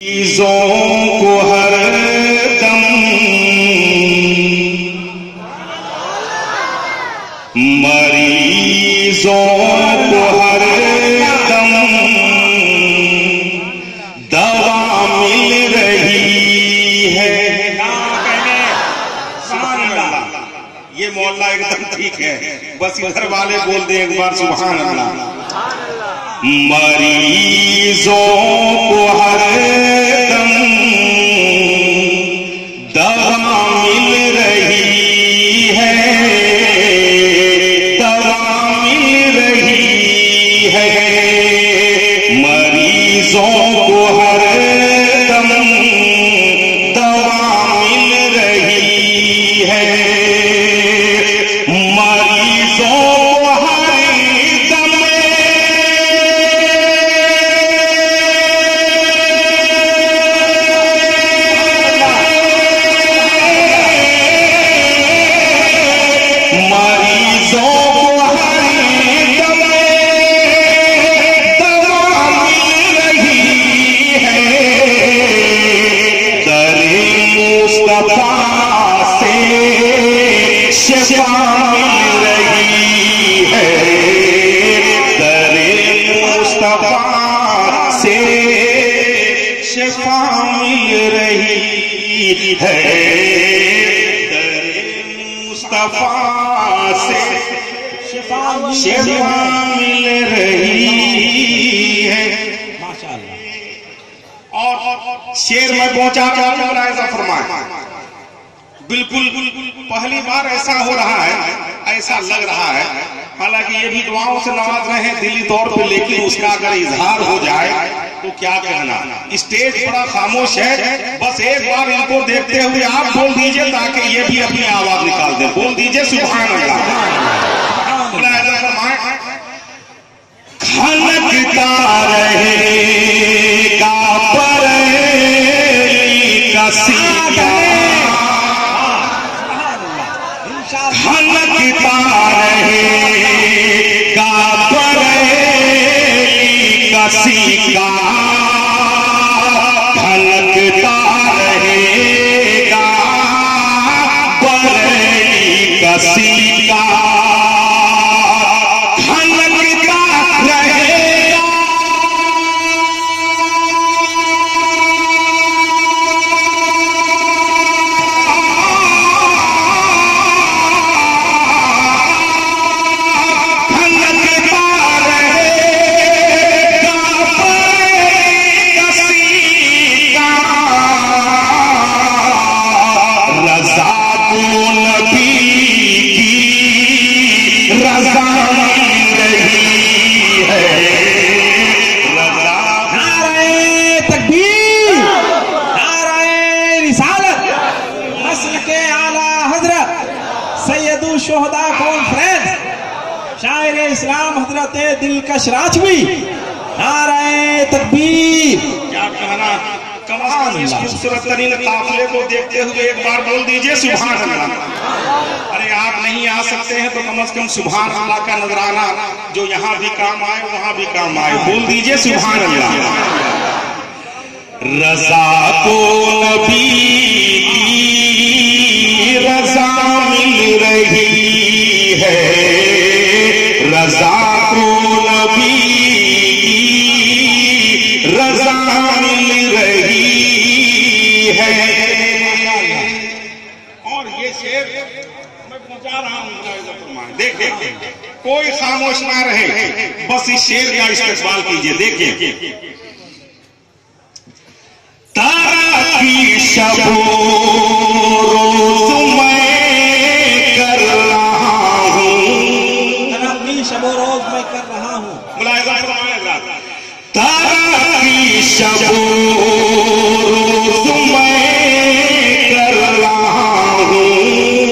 चीजों को हर दम मरीजों को हर दम दवा मिल रही है। ये मोहल्ला एकदम ठीक है, बस इधर वाले बोल दे एक बार सुभान अल्लाह। मरीजों को हर दम दवा मिल रही है, दवा मिल रही है। मरीजों को हर दम दवा मिल रही है। मरीजों शिफा मिल रही है। मुस्तफा से शिफा मिल रही है। माशाअल्लाह। और शेर में पहुंचा कर ऐसा फरमाया, बिल्कुल पहली बार ऐसा हो रहा है, ऐसा लग रहा है। हालांकि ये भी दुआओं से नवाज रहे हैं दिली तौर पे, लेकिन उसका अगर इजहार हो जाए तो क्या कहना। स्टेज बड़ा खामोश है, बस एक बार इनको देखते हुए आप बोल दीजिए ताकि ये भी अपनी आवाज निकाल दे। बोल दीजिए सुभान अल्लाह। खनकता रहेगा बरेली का सीना, खनकता रहेगा बरेली का सीना, खनकता रहेगा बरेली का सीना, खनकता रहेगा। शोहदा कॉन्फ्रेंस शायर इस्लाम हजरत दिलकश राजवी, नाराए तकबीर। क्या कहना, कमाल। इस खूबसूरत तरीन काफिले को देखते हुए एक बार बोल दीजिए सुभान अल्लाह। अरे आप नहीं आ सकते हैं तो कम से कम सुभान अल्लाह का नजराना जो यहाँ भी काम आए वहां भी काम आए। बोल दीजिए सुभान अल्लाह। रजा को नबी की रजा मिल रही है, रजा को नबी की रजा मिल रही है। और ये शेर मैं पहुंचा रहा हूं, देखिए कोई खामोश ना रहे, बस इस शेर का इस्तेमाल कीजिए। देखिए, तारा की शबो रोज मैं कर रहा हूँ, तारा की शबो रोज मैं कर रहा हूँ। तारा की शबो रोज मैं कर रहा हूँ,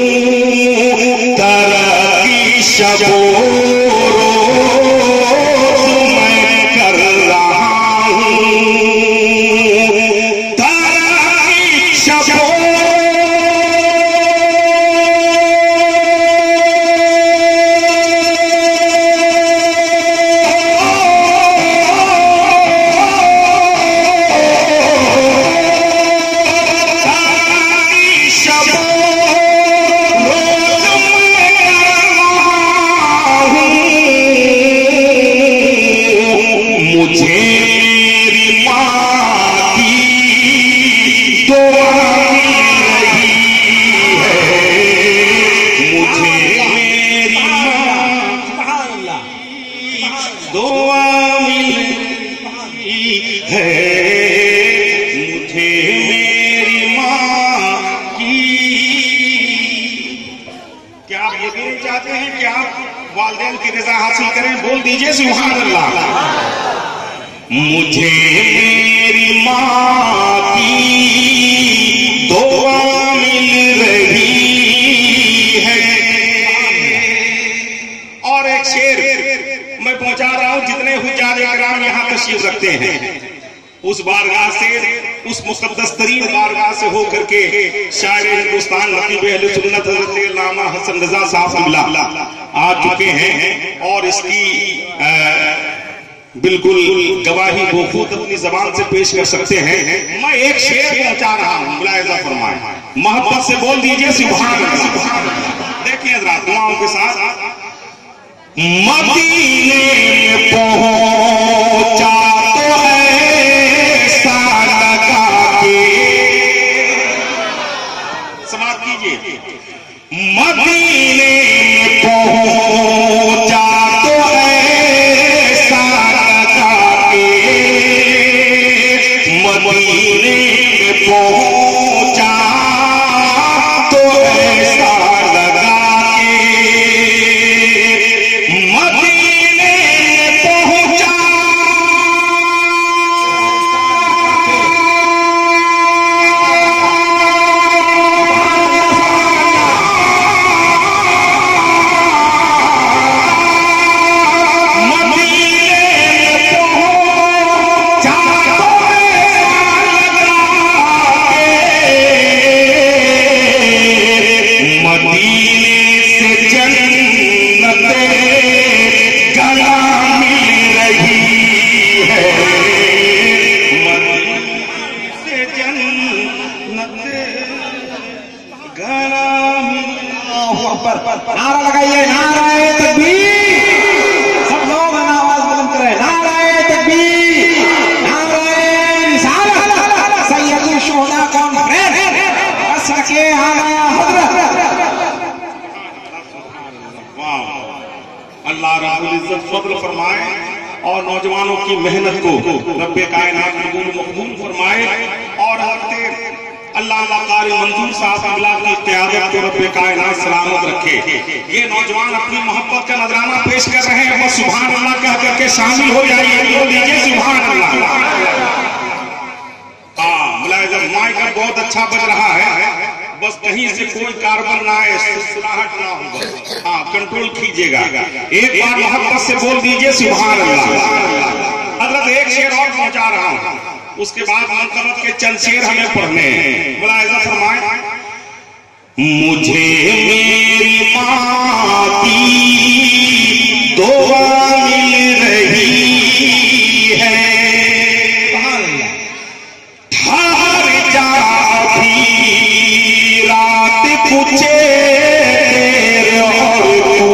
तारा की शबो दुआ मिल रही है मुझे मेरी माँ, दुआ मिल रही है मुझे मेरी माँ की। क्या आप ये कहना चाहते हैं कि आप वालिदैन की रजा हासिल करें? बोल दीजिए सुभान अल्लाह। मुझे मेरी माँ की दुआ मिल रही है। और एक शेर मैं पहुंचा रहा हूं, जितने हुज्जाज इकराम यहां तशरीफ रखते हैं उस बारगाह से, उस मुक़द्दस तरीन बारगाह से होकर के शायर हिंदुस्तान नकीब अहले सुन्नत हज़रत अल्लामा हसन रज़ा साहब क़िबला आ चुके हैं और इसकी बिल्कुल गवाही वो खुद अपनी जबान से पेश कर सकते हैं। मैं एक शेर पहुंचा रहा हूं, मुलाहिज़ा फरमाएं, मोहब्बत से बोल दीजिए सुभान अल्लाह। देखिए जरा दुआओं के साथ। मदीने में पहुंचा तो ऐसा लगा के, समाप्त कीजिए। मदीने में पहुंचा तो ऐसा लगा के, मदीने में पहुंचा तो ऐसा लगा के, मदीने में पहुंचा नारा लगाइए, नाराए तकबीर। सब लोग आवाज बुलंद करें, नाराए तकबीर, नाराए रिसालत, सैयदुल शुहदा कॉन्फ्रेंस, बस रखे आला हज़रत। अल्लाह रब्बुल इज्जत फज़ल फरमाए और नौजवानों की मेहनत को रब्बे कायनात मकबूल फरमाए और हज़रत अल्लामा कारी मंजूर साहब क़िबला की क़यादत को रब्बे कायनात सलामत रखे। ये नौजवान अपनी मोहब्बत का नजराना पेश कर रहे हैं, बस सुभान अल्लाह कह करके शामिल हो जाइए, बोल दीजिए सुभान अल्लाह। मुलाहिज़ा माइक का बहुत अच्छा बज रहा है, बस कहीं से कोई कार्बन ना आए, सुसलाहट ना हो, हाँ कंट्रोल कीजिएगा। एक बार मोहब्बत से बोल दीजिए सुभान अल्लाह। हज़रत एक शेर और पहुंचा रहा हूं, उसके बाद मनक़बत के चंद शेर हमें पढ़ने हैं। मुलाहिज़ा फरमाएं। मुझे मेरी माँ की दुआ मिल रही है, ठहर जा भी रात पूछे तेरे और तू।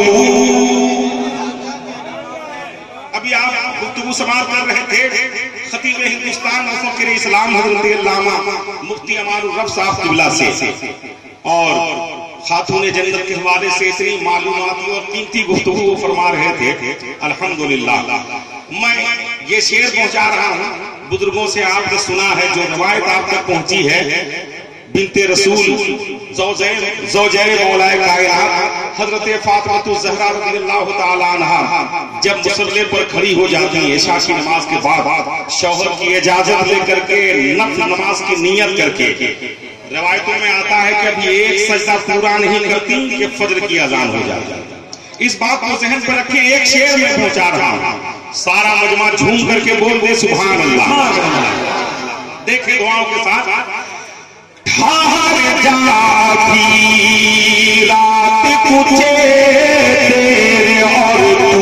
अभी आप गुफ्तगू समाप्त कर रहे थे खतीब हिंदुस्तान मुफक्किर इस्लाम हज़रत अल्लामा मुफ्ती अमानुर रब साहब क़िबला से, और खातून जन्नत के हवाले से इतनी मालूमाती और कीमती गुफ्तगू फरमा रहे थे। अल्हम्दुलिल्लाह मैं ये शेर पहुंचा रहा हूँ, बुजुर्गों से आपने सुना है, जो रवायत आप तक पहुंची है। बिनते रसूल ज़ौजाए मौलाए कायनात हजरत फातिमा ज़हरा रज़ियल्लाहु ताला अन्हा जब मुसल्ले पर खड़ी हो जाती है इशा की नमाज के बाद, शौहर की इजाजत लेकर के नफ़िल नमाज की नियत करके, रवायतों में आता है कि अभी एक सजदा पूरा नहीं करती कि फजर की अजान हो जाती। इस बात को ज़हन पर रखें। एक शेर में पहुंचा रहा हूं, सारा मजमा झूम करके बोल दे सुभान अल्लाह। देखिए दुआओं के साथ। ठहर जा भी रात पूछे तेरे और तू,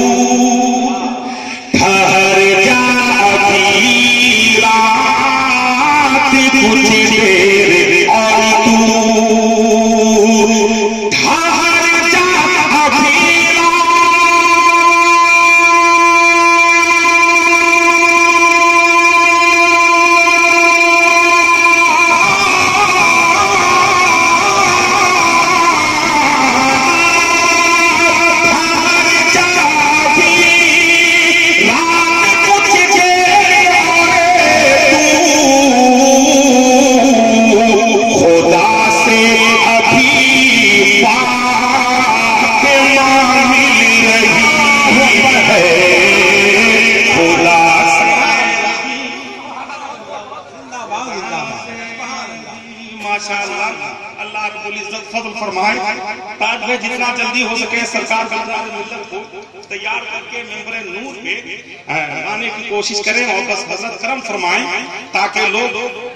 ठहर जा भी रात पूछे तेरे और तू, ठहर जा भी पाक जिंदाबाद। माशाअल्लाह, अल्लाह रब्बुल इज्जत फजल फरमाए ताज में जितना जल्दी हो सके सरकार को तैयार करके मेंबर नूर पे लाने की कोशिश करें और बस हजरत करम फरमाएं ताकि लोग